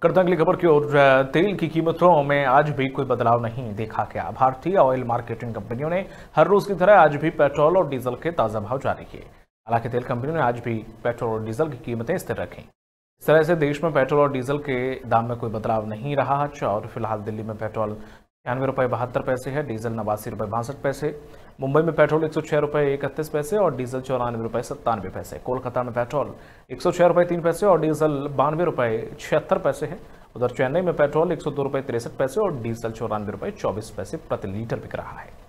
करते हैं अगली खबर की ओर। तेल की कीमतों में आज भी कोई बदलाव नहीं देखा गया। भारतीय ऑयल मार्केटिंग कंपनियों ने हर रोज की तरह आज भी पेट्रोल और डीजल के ताज़ा भाव जारी किए। हालांकि तेल कंपनियों ने आज भी पेट्रोल और डीजल की कीमतें स्थिर रखी। इस तरह से देश में पेट्रोल और डीजल के दाम में कोई बदलाव नहीं रहा। और फिलहाल दिल्ली में पेट्रोल 96 रुपये 72 पैसे है, डीजल 89 रुपये 62 पैसे। मुंबई में पेट्रोल 106 रुपये 31 पैसे और डीजल 94 रुपये 97 पैसे। कोलकाता में पेट्रोल 106 रुपये 3 पैसे और डीजल 92 रुपये 76 पैसे है। उधर चेन्नई में पेट्रोल 102 रुपये 63 पैसे और डीजल 94 रुपये 24 पैसे प्रति लीटर बिक रहा है।